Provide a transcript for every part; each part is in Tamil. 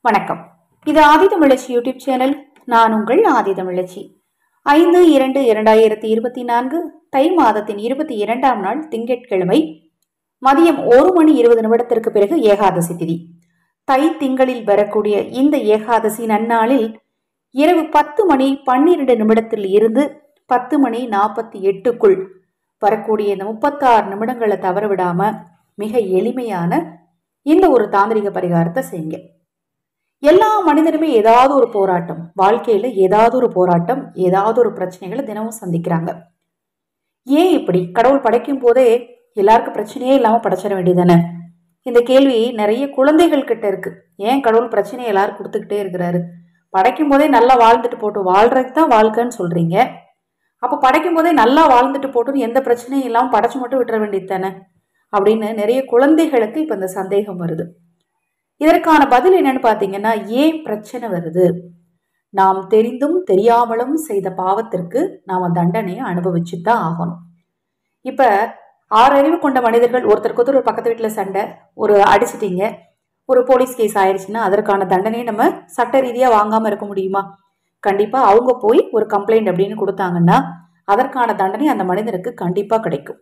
வணக்கம். இது ஆதிதமிழச்சி யூடியூப் சேனல். நான் உங்கள் ஆதிதமிழச்சி. 5/2/2024 தை மாதத்தின் 22ஆம் நாள் திங்கட்கிழமை மதியம் 1:20 பிறகு ஏகாதசி திதி. தை திங்களில் வரக்கூடிய இந்த ஏகாதசி நன்னாளில் இரவு 10:12 இருந்து 10:48 வரக்கூடிய இந்த 36 நிமிடங்களை தவற விடாம மிக எளிமையான இந்த ஒரு தாந்திரிக பரிகாரத்தை செய்யுங்க. எல்லா மனிதனுமே ஏதாவது ஒரு போராட்டம், வாழ்க்கையில ஏதாவது ஒரு போராட்டம், ஏதாவது ஒரு பிரச்சனைகளை தினமும் சந்திக்கிறாங்க. ஏன் இப்படி? கடவுள் படைக்கும் போதே எல்லாருக்கும் பிரச்சனையே இல்லாம படைச்சிட வேண்டியதானே? இந்த கேள்வி நிறைய குழந்தைகள் கிட்ட இருக்கு. ஏன் கடவுள் பிரச்சனையை எல்லாரும் கொடுத்துக்கிட்டே இருக்கிறாரு? படைக்கும் போதே நல்லா வாழ்ந்துட்டு போட்டு, வாழ்றதுக்கு தான் வாழ்க்கைன்னு சொல்றீங்க. அப்ப படைக்கும் போதே நல்லா வாழ்ந்துட்டு போட்டுன்னு எந்த பிரச்சனையும் இல்லாம படைச்சு மட்டும் விட்டுற வேண்டியது தானே அப்படின்னு நிறைய குழந்தைகளுக்கு இப்ப இந்த சந்தேகம் வருது. இதற்கான பதில் என்னன்னு பாத்தீங்கன்னா, ஏன் பிரச்சனை வருது? நாம் தெரிந்தும் தெரியாமலும் செய்த பாவத்திற்கு நாம தண்டனையை அனுபவிச்சுதான் ஆகணும். இப்ப 6 அறிவு கொண்ட மனிதர்கள் ஒருத்தருக்கு ஒரு பக்கத்து வீட்டுல சண்டை, ஒரு அடிச்சிட்டீங்க, ஒரு போலீஸ் கேஸ் ஆயிடுச்சுன்னா அதற்கான தண்டனையை நம்ம சட்ட ரீதியா வாங்காம இருக்க முடியுமா? கண்டிப்பா அவங்க போய் ஒரு கம்ப்ளைண்ட் அப்படின்னு கொடுத்தாங்கன்னா அதற்கான தண்டனை அந்த மனிதனுக்கு கண்டிப்பா கிடைக்கும்.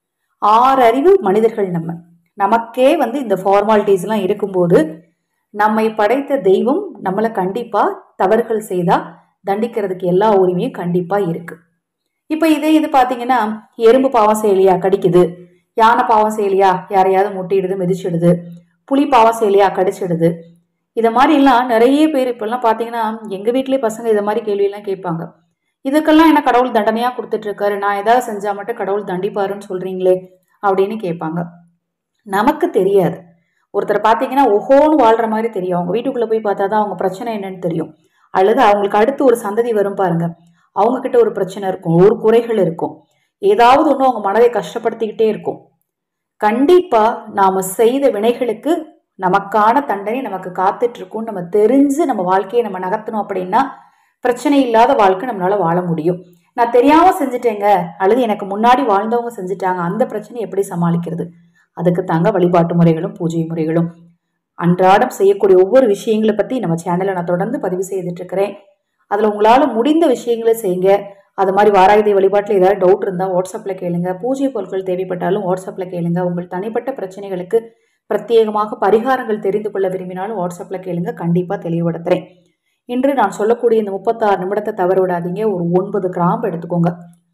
6 அறிவு மனிதர்கள் நமக்கே இந்த ஃபார்மாலிட்டிஸ் எல்லாம் இருக்கும்போது நம்மை படைத்த தெய்வம் நம்மளை கண்டிப்பா தவறுகள் செய்தா தண்டிக்கிறதுக்கு எல்லா உரிமையும் கண்டிப்பா இருக்கு. இப்ப இது பாத்தீங்கன்னா, எறும்பு பாவம் செய்யலையா கடிக்குது, யானை பாவம் செய்யலையா யாரையாவது முட்டிடுது மிதிச்சிடுது, புலி பாவம் செய்யலையா கடிச்சிடுது. இத மாதிரி எல்லாம் நிறைய பேர் இப்ப எல்லாம் பாத்தீங்கன்னா, எங்க வீட்லயே பசங்க இத மாதிரி கேள்வி எல்லாம் கேட்பாங்க. இதுக்கெல்லாம் என்ன கடவுள் தண்டனையா கொடுத்துட்டு இருக்காரு, நான் ஏதாவது செஞ்சா மட்டும் கடவுள் தண்டிப்பாருன்னு சொல்றீங்களே அப்படின்னு கேட்பாங்க. நமக்கு தெரியாது. ஒருத்தர் பாத்தீங்கன்னா ஒஹோன்னு வாழ்ற மாதிரி தெரியும். அவங்க வீட்டுக்குள்ள போய் பார்த்தாதான் அவங்க பிரச்சனை என்னன்னு தெரியும். அல்லது அவங்களுக்கு அடுத்து ஒரு சந்ததி வரும் பாருங்க, அவங்க கிட்ட ஒரு பிரச்சனை இருக்கும், ஒரு குறைகள் இருக்கும், ஏதாவது ஒண்ணு அவங்க மனதை கஷ்டப்படுத்திக்கிட்டே இருக்கும். கண்டிப்பா நாம செய்த வினைகளுக்கு நமக்கான தண்டனை நமக்கு காத்துட்டு இருக்கும். நம்ம தெரிஞ்சு நம்ம வாழ்க்கையை நம்ம நகர்த்தணும் அப்படின்னா பிரச்சனை இல்லாத வாழ்க்கை நம்மளால வாழ முடியும். நான் தெரியாம செஞ்சுட்டேங்க, அல்லது எனக்கு முன்னாடி வாழ்ந்தவங்க செஞ்சுட்டாங்க, அந்த பிரச்சனை எப்படி சமாளிக்கிறது? அதுக்கு தாங்க வழிபாட்டு முறைகளும் பூஜை முறைகளும். அன்றாடம் செய்யக்கூடிய ஒவ்வொரு விஷயங்களை பத்தி நம்ம சேனல்ல நான் தொடர்ந்து பதிவு செய்துட்டு இருக்கிறேன். அதுல உங்களால முடிந்த விஷயங்களை செய்யுங்க. அது மாதிரி வாராயுதை வழிபாட்டுல ஏதாவது டவுட் இருந்தா வாட்ஸ்அப்ல கேளுங்க. பூஜை பொருட்கள் தேவைப்பட்டாலும் வாட்ஸ்அப்ல கேளுங்க. உங்கள் தனிப்பட்ட பிரச்சனைகளுக்கு பிரத்யேகமாக பரிகாரங்கள் தெரிந்து கொள்ள விரும்பினாலும் வாட்ஸ்அப்ல கேளுங்க. கண்டிப்பா தெளிவுபடுத்துறேன். இன்று நான் சொல்லக்கூடிய இந்த 36 நிமிடத்தை தவற விடாதீங்க. ஒரு 9 கிராம்பு எடுத்துக்கோங்க.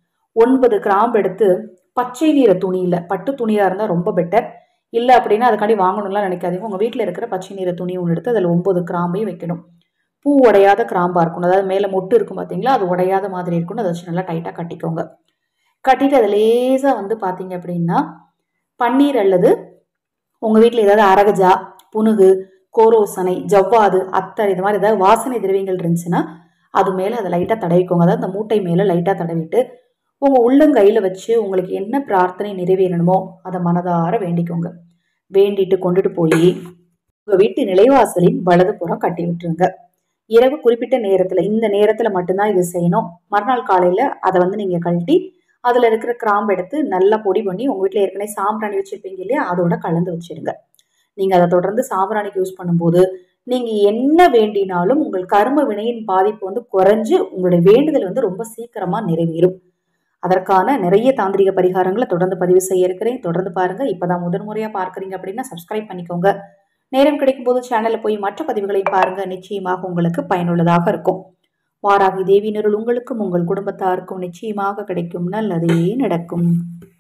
9 கிராம்பு எடுத்து பச்சை நிற துணியில, பட்டு துணியா இருந்தா ரொம்ப பெட்டர். இல்லை அப்படின்னா அதுக்காண்டி வாங்கணும்லாம் நினைக்காதீங்க. உங்க வீட்டுல இருக்கிற பச்சை நிற துணி ஒன்று எடுத்து அதுல 9 கிராம்பையும் வைக்கணும். பூ உடையாத கிராம்பா இருக்கணும். அதாவது மேல மொட்டு இருக்கும் பாத்தீங்களா, அது உடையாத மாதிரி இருக்கணும். அதை வச்சு நல்லா டைட்டா கட்டிக்கோங்க. கட்டிட்டு அது லேசா பாத்தீங்க அப்படின்னா பன்னீர் அல்லது உங்க வீட்டுல ஏதாவது அரகஜா, புனுகு, கோரோசனை, ஜவ்வாது, அத்தர் இது மாதிரி ஏதாவது வாசனை திரவியங்கள் இருந்துச்சுன்னா அது மேல அதை லைட்டா தடவிக்கோங்க. அதாவது அந்த மூட்டை மேல லைட்டா தடவிட்டு உங்க உள்ளங்கையில வச்சு உங்களுக்கு என்ன பிரார்த்தனை நிறைவேறணுமோ அதை மனதார வேண்டிக்கோங்க. வேண்டிட்டு கொண்டுட்டு போய் உங்க வீட்டு நிலைவாசலின் வலது புறம் கட்டி விட்டுருங்க. இரவு குறிப்பிட்ட நேரத்துல, இந்த நேரத்துல மட்டும்தான் இது செய்யணும். மறுநாள் காலையில அதை நீங்க கழட்டி அதுல இருக்கிற கிராம்பு எடுத்து நல்லா பொடி பண்ணி உங்க வீட்டுல ஏற்கனவே சாம்பிராணி வச்சிருப்பீங்க இல்லையா, அதோட கலந்து வச்சிருங்க. நீங்க அதை தொடர்ந்து சாம்பிராணிக்கு யூஸ் பண்ணும்போது நீங்க என்ன வேண்டினாலும் உங்கள் கர்ம வினையின் பாதிப்பு குறைஞ்சு உங்களுடைய வேண்டுதல் ரொம்ப சீக்கிரமா நிறைவேறும். அதற்கான நிறைய தாந்திரிக பரிகாரங்களை தொடர்ந்து பதிவு செய்ய இருக்கிறேன். தொடர்ந்து பாருங்க. இப்பதான் முதன்முறையா பார்க்கறீங்க அப்படின்னா சப்ஸ்கிரைப் பண்ணிக்கோங்க. நேரம் கிடைக்கும் போது சேனல்ல போய் மற்ற பதிவுகளை பாருங்க. நிச்சயமாக உங்களுக்கு பயனுள்ளதாக இருக்கும். வாராகி தேவி நிருள் உங்களுக்கும் உங்கள் குடும்பத்தாருக்கும் நிச்சயமாக கிடைக்கும். நல்லதே நடக்கும்.